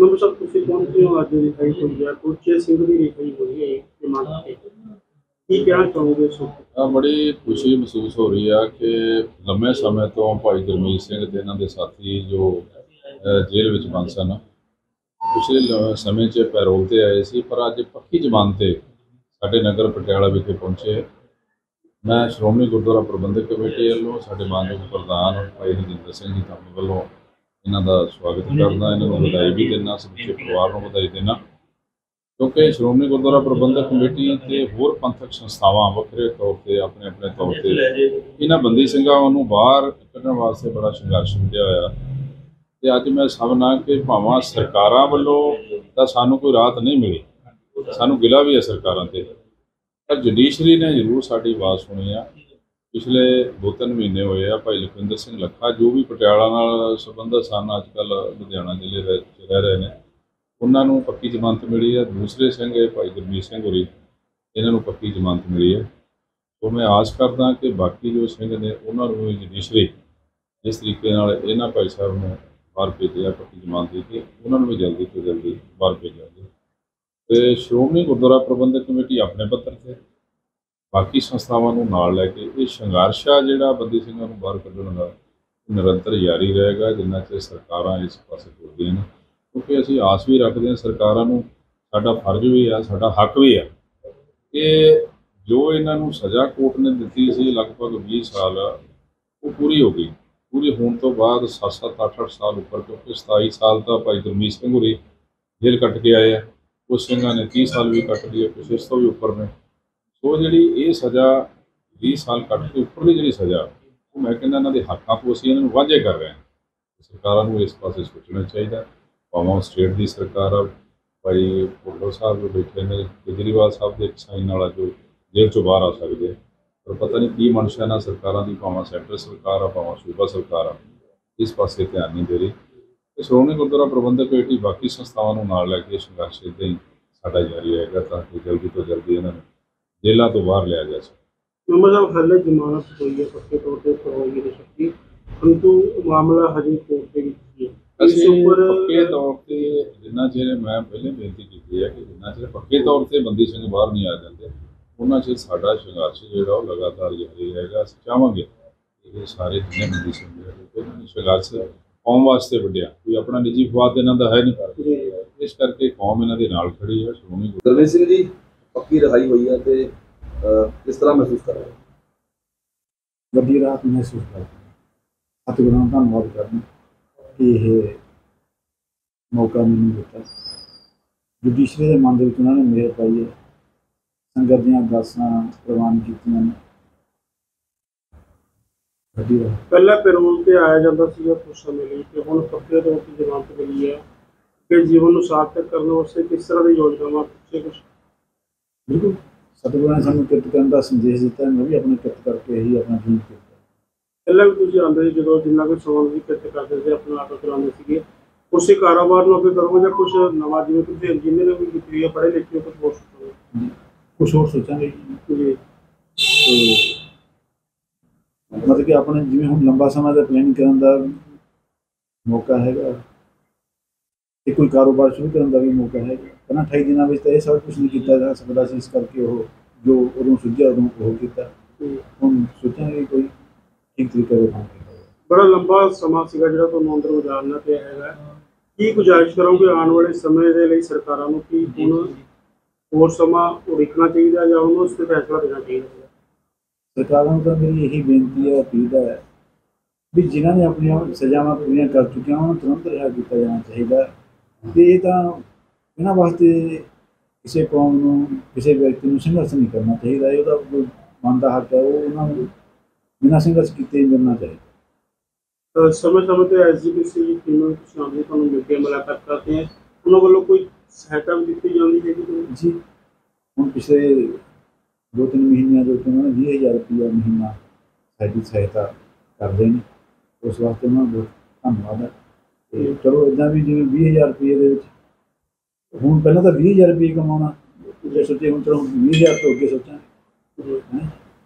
मतलब सब ਤੁਸੀਂ ਪਹੁੰਚੇ ਹੋ ਅੱਜ ਲਿਖਾਈ ਹੋਈ ਹੈ ਕੁਲਚੇ ਸਿੰਘ ਦੀ ਲਿਖਾਈ ਹੋਈ ਹੈ ਜਮਾਨਤ ਤੇ ਕੀ ਕਹਿਣਾ ਚਾਹੋਗੇ ਇਸ ਉੱਤੇ। बड़ी खुशी महसूस हो रही है कि लंबे समय तो भाई गुरमीत सिंह ते इन्हां दे साथी जो जेल विच बंद सन पिछले समय च पैरोल ते आए सी पर अज पक्की जमानत ते साडे नगर पटियाला विखे पहुंचे। मैं श्रोमणी गुरुद्वारा प्रबंधक कमेटी वालों साडे मानयोग प्रधान भाई हरजिंदर सिंह जी धामी वालों इन्हां दा स्वागत करदा, इन्हां नूं बधाई भी देना, समूचे परिवार नूं बधाई देना क्योंकि श्रोमणी गुरुद्वारा प्रबंधक कमेटी ते होर पंथक संस्थावां वक्रे तौर पर अपने अपने तौर पर इन्हां बंदी ਸਿੰਘਾਂ ਨੂੰ बाहर कढ़ण वास्ते बड़ा संघर्ष मिलिया होया ते अज मैं समझना कि भावां सरकारां वल्लों तां सानूं कोई राहत नहीं मिली, सानूं गिला भी है सरकारां ते, पर जुडिशरी ने जरूर साडी आवाज़ सुनी आ। पिछले 2-3 महीने होए आ भाई लखविंदर सिंह लखा जो भी पटियाला नाल संबंधित सन अजकल लुधियाना जिले दे रह रहे हैं उन्हां नूं पक्की जमानत मिली है। दूसरे सिंह भाई गुरमीत सिंह होरी इन्हां नूं पक्की जमानत मिली है। तो मैं आस करदा कि बाकी जो सिंह ने उन्हां नूं भी जुडिशरी जिस तरीके नाल इन्हां भाई साहब नूं बाहर भेजिया पक्की जमानत दी के उन्हां नूं भी जल्दी तो जल्दी बाहर भेजा जाए। तो श्रोमणी गुरुद्वारा प्रबंधक कमेटी अपने पत्तर से बाकी संस्थावां नूं नाल लैके ये संघर्ष आ जिहड़ा बंदी ਸਿੰਘਾਂ नूं बाहर कढण दा निरंतर जारी रहेगा जिन्ना चਿਰ सरकारां इस पासे तुरदियां ने क्योंकि असीं आस भी रखते हैं सरकारां नूं साडा फर्ज भी है साडा हक भी है कि जो इन्हां नूं सज़ा कोर्ट ने दित्ती सी लगभग 20 साल वो पूरी हो गई। पूरी होने तो बाद 7-7 8-8 साल उपर क्योंकि 27 साल तो भाई गुरमीत सिंह होरी जेल कट के आए हैं, कुछ सिंघां ने 30 साल भी कट लिए, कुछ इस तो भी उपर ने। सो जिहड़ी ये सज़ा 20 साल कट के उपरली जिहड़ी सज़ा वो मैं कहना इन्हां दे हक्कां तो असीं इन्हां नूं वांझे कर रहे हैं। सरकारां नूं इस पासे सोचना चाहिए। भावें स्टेट की सरकार आ भाई भुल्लर साहब जो बैठे ने केजरीवाल साहब के साइन वाला जो जेल चो बाहर आ सकते पर पता नहीं की मनशा ना सरकारों की भावें सैंटर सरकार आ भावें सूबा सरकार आ इस पासे ध्यान नहीं दे रही। तो श्रोमणी गुरुद्वारा प्रबंधक कमेटी बाकी संस्थावां नूं नाल लैके संघर्ष इदां ही साडा जारी रहेगा ताकि जल्दी तो जल्दी इन्हां नूं जेलों तो बाहर लिया जा सके। मतलब हाले जमानत हुई है पक्के तौर पर करवाई नहीं सकती परंतु मामला हजे कोर्ट के विच है। पक्के तौर पर जिन्ना चਿਰ मैं पहले बेनती की है कि जिन्ना चਿਰ पक्के तौर पर बंदी सिंह बाहर नहीं आ जाते उन्ना चਿਰ साडा संघर्ष जिहड़ा वो लगातार जारी रहेगा। असीं चाहांगे ये सारे जिन्ने बंदी सिंह ने संघर्ष कौम वास्ते वड्डिया कोई अपना निजी फवाद इन्हां दा है नहीं, इस करके कौम इन्हां दे नाल खड़ी है। श्रोमणी गुरमीत सिंह जी पक्की रिहाई हुई है तो किस तरह महसूस कर रहे हैं? वड्डी राहत महसूस कर रहे हैं। सतगुरां दा धन्नवाद करना कि यह मौका मैनूं दिता। जुडिशरी के मन में उन्होंने मेहर पाई है, संगत दी अरदासां प्रवान कीतियां ने। वड्डी राहत पहला पैरोल पर आया जाता सीगा कुछ समय लिए कि हुण पक्के तौर पर जमानत मिली है कि जीवन को सार्थक करने वास्ते किस तरह की योजनावां पिछले कुछ बिल्कुल सतगुरां ने सानूं किरत करन दा संदेश दिता। मैं भी अपनी किरत करके ही अपना जीवन किया। पहले भी तुसीं आंदे सी जदों जिन्ना कोई समान की किरत करते थे अपना आटो चलाते सीगे उसी कारोबार नूं अगे करोगे या कुछ नवा जिवें तुसीं इंजीनियर भी कीती हुई है पढ़े लिखे हो कुछ होर सोचोगे? कुछ और सोचांगे जी मतलब कि अपने जिवें हुण लंबा समय का प्लानिंग करन दा मौका हैगा ते कोई कारोबार शुरू करन दा भी मौका हैगा। कहना 28 दिनों में तो यह सब कुछ नहीं किया जा सकता सी, इस करके वो जो उदों सुझिया उदों वो किया। हुण सोचांगे कोई ठीक तरीके का काम कीता। बड़ा लंबा समा सीगा जिहड़ा तुहानूं अंदर गुजारना पिया हैगा। की गुजारिश करोगे आने वाले समय के लिए सरकारां नूं कि हुण होर समा उड़ीकना चाहिए या उन्होंने उस पर फैसला देना चाहिए? सरकारों का मेरी यही बेनती है अपील है भी जिन्होंने अपन सजावां पूरियां कर चुके उन्होंने तुरंत रिहा किया जाना चाहिए। तो ये तो इन्होंने वास्ते किसी कौम नूं किसी व्यक्ति नूं संघर्ष नहीं करना चाहिए। ये कोई बनता हक है वो उन्होंने बिना संघर्ष किए मिलना चाहिए। समय समय पर SGPC की टीमें आती तुहानूं मिल के मुलाकात करते हैं उन्होंने वालों कोई सहायता भी दी जाती है जी? हम पिछले 2-3 महीनों के उन्होंने 20,000 रुपया महीना साडी सहायता कर रहे हैं। उस वास्ते उन्होंने बहुत धन्यवाद है। चलो इदा भी जिवें 20,000 रुपये के हुण पहलां तो 20,000 रुपये कमाना सोचे, हुण चलो 20,000 तो अगे सोचांगे।